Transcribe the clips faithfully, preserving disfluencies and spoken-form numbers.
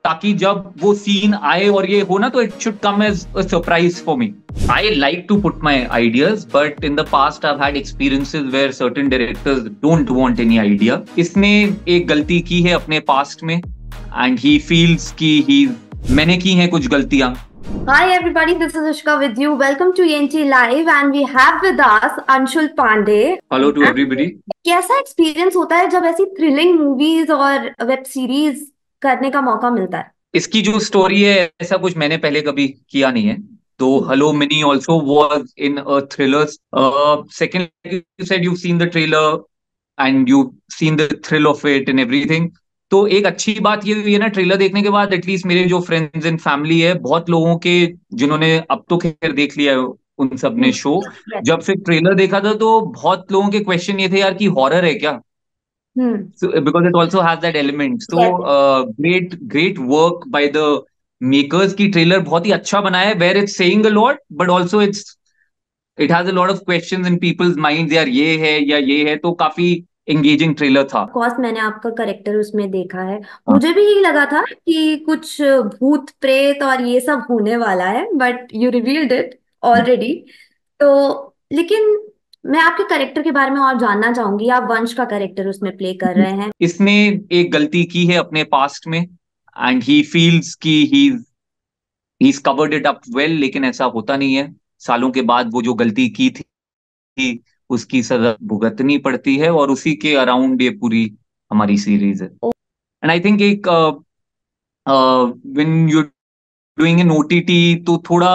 ताकि जब वो सीन आए और ये हो ना तो it should come as a surprise for me. I like to put my ideas but in the past I have had experiences where certain directors don't want any idea. इसने एक गलती की है अपने पास्ट में एंड ही फील्स कि ही मैंने की हैं कुछ गलतियां. Hi everybody, this is Ishka with you. Welcome to E N T Live and we have with us Anshul Pandey. Hello to everybody. कैसा एक्सपीरियंस होता है जब ऐसी थ्रिलिंग मूवीज और वेब सीरीज करने का मौका मिलता है? इसकी जो स्टोरी है ऐसा कुछ मैंने पहले कभी किया नहीं है. तो hello Mini also was in a thriller. Second you said you seen the trailer and you seen the thrill of it and everything. तो एक अच्छी बात ये हुई है ना ट्रेलर देखने के बाद, एटलीस्ट मेरे जो फ्रेंड्स एंड फैमिली है, बहुत लोगों के जिन्होंने अब तो खैर देख लिया है उन सब ने शो, जब से ट्रेलर देखा था तो बहुत लोगों के क्वेश्चन ये थे यार कि हॉरर है क्या, because it also has that element. तो great great work by the makers की ट्रेलर बहुत ही अच्छा बनाया है, where it's saying a lot but also it's it has a lot of questions in people's minds, यार ये है या ये है. तो काफी एंगेजिंग ट्रेलर था. ऑफ कोर्स मैंने आपका करेक्टर उसमें देखा है. मुझे भी यही लगा था कि कुछ भूत प्रेत और ये सब होने वाला है, but you revealed it already. तो लेकिन मैं आपके करेक्टर के बारे में और जानना चाहूंगी. आप वंश का करेक्टर उसमें प्ले कर रहे हैं. इसने एक गलती की है अपने पास्ट में एंड ही फील्स कि he he covered it up well, लेकिन ऐसा होता नहीं है. सालों के बाद वो जो गलती की थी उसकी सजा भुगतनी पड़ती है और उसी के अराउंड ये पूरी हमारी सीरीज है. एंड आई थिंक एक when you doing an OTT तो थोड़ा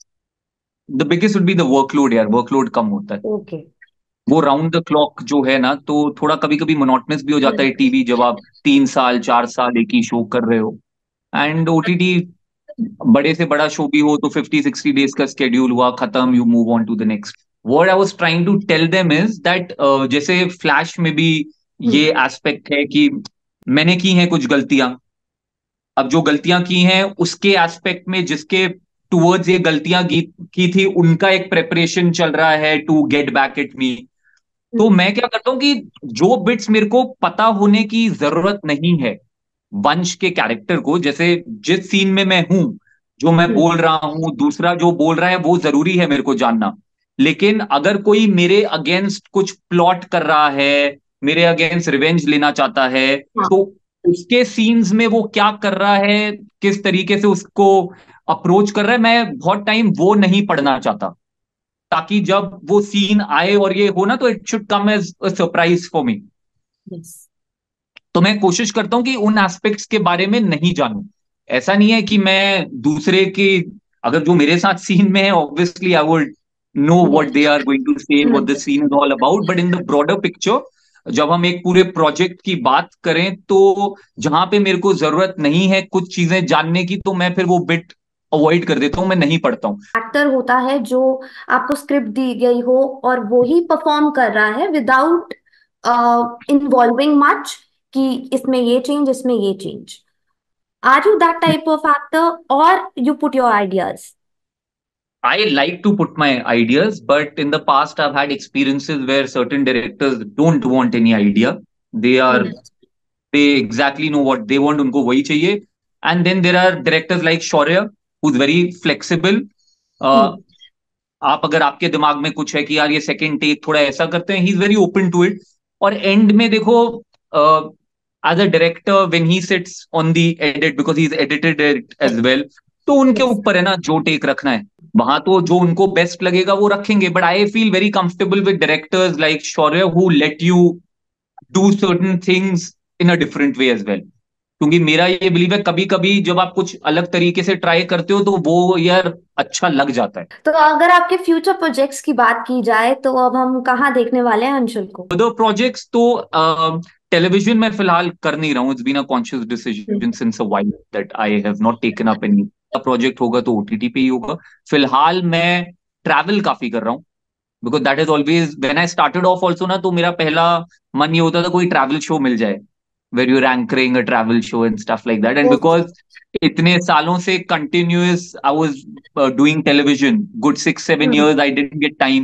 the biggest would be the workload. यार वर्कलोड कम होता है. ओके. वो राउंड द क्लॉक जो है ना, तो थोड़ा कभी कभी मोनोटनस भी हो जाता है टीवी, जब आप तीन साल चार साल एक ही शो कर रहे हो. एंड ओटीटी बड़े से बड़ा शो भी हो तो फिफ्टी सिक्सटी डेज का स्केड्यूल हुआ, खत्म, you move on to the next. What I was trying to tell them is that जैसे फ्लैश में भी ये एस्पेक्ट है कि मैंने की हैं कुछ गलतियां. अब जो गलतियां की हैं उसके एस्पेक्ट में जिसके टूवर्ड्स ये गलतियां की थी उनका एक प्रेपरेशन चल रहा है to get back at me. तो मैं क्या करता हूं कि जो बिट्स मेरे को पता होने की जरूरत नहीं है वंश के कैरेक्टर को, जैसे जिस सीन में मैं हूं, जो मैं बोल रहा हूं, दूसरा जो बोल रहा है, वो जरूरी है मेरे को जानना. लेकिन अगर कोई मेरे अगेंस्ट कुछ प्लॉट कर रहा है, मेरे अगेंस्ट रिवेंज लेना चाहता है, तो उसके सीन्स में वो क्या कर रहा है, किस तरीके से उसको अप्रोच कर रहा है, मैं बहुत टाइम वो नहीं पढ़ना चाहता, ताकि जब वो सीन आए और ये हो ना तो it should come as a surprise for me. तो मैं कोशिश करता हूं कि उन एस्पेक्ट्स के बारे में नहीं जानूं. ऐसा नहीं है कि मैं दूसरे की, अगर जो मेरे साथ सीन में है obviously I would know what they are going to say, what the scene is all about, but in the broader picture जब हम एक पूरे प्रोजेक्ट की बात करें तो जहां पे मेरे को जरूरत नहीं है कुछ चीजें जानने की, तो मैं फिर वो बिट अवॉइड कर देता हूं, मैं नहीं पढ़ता हूं. एक्टर होता है जो आपको स्क्रिप्ट दी गई हो और वो ही परफॉर्म कर रहा है विदाउट इन्वॉल्विंग मच कि इसमें ये चेंज, इसमें ये change. Are you that type of actor और you put your ideas? I like to put my ideas, but in the past I've had experiences where certain directors don't want any idea. They are they exactly know what they want, उनको वही चाहिए. And then there are directors like Shaurya who's very flexible. Uh, आप अगर आपके दिमाग में कुछ है कि यार ये सेकंड टेक थोड़ा ऐसा करते हैं, he is very open to it. और एंड में देखो as a director when he sits on the edit, because he is edited it as well, तो उनके ऊपर है ना जो टेक रखना है वहां, तो जो उनको बेस्ट लगेगा वो रखेंगे. But I feel very comfortable with directors like Shaurya who let you do certain things in a different way as well. क्योंकि मेरा ये बिलीव है कभी कभी जब आप कुछ अलग तरीके से ट्राई करते हो तो वो यार अच्छा लग जाता है. तो अगर आपके फ्यूचर प्रोजेक्ट्स की बात की जाए तो अब हम कहाँ देखने वाले हैं अंशुल को? अदर प्रोजेक्ट्स तो टेलीविजन में फिलहाल कर नहीं रहा हूँ. It's been a conscious decision since a while that I have not taken up any project. होगा तो ओटीटी पे ही होगा. फिलहाल मैं ट्रैवल काफी कर रहा हूँ, because that is always when I started off also ना, तो मेरा पहला मन ये होता था कोई ट्रैवल शो मिल जाए where you're anchoring a travel show and stuff like that. And because इतने सालों से continuous I was uh, doing television, good six seven years, I didn't get time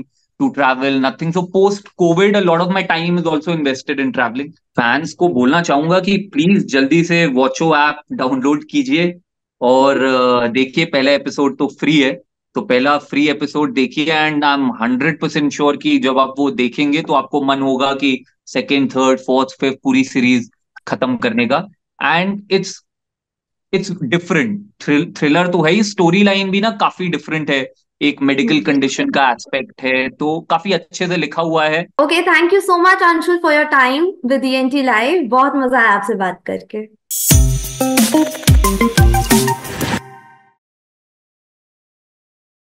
to travel, nothing. So post COVID, a lot of my time is also invested in traveling. Fans को बोलना चाहूंगा कि please जल्दी से वॉचो app download कीजिए और अ, देखिए। पहला एपिसोड तो फ्री है, तो पहला फ्री एपिसोड देखिए, and I am hundred percent sure कि जब आप वो देखेंगे तो आपको मन होगा कि सेकेंड, थर्ड, फोर्थ, फिफ्थ पूरी सीरीज खत्म करने का। And it's it's different. Thriller तो है ही, स्टोरी लाइन भी ना काफी डिफरेंट है, एक मेडिकल कंडीशन का एस्पेक्ट है, तो काफी अच्छे से लिखा हुआ है। Okay, thank you so much Anshul for your time with E N T live. बहुत मजा आया आपसे बात करके।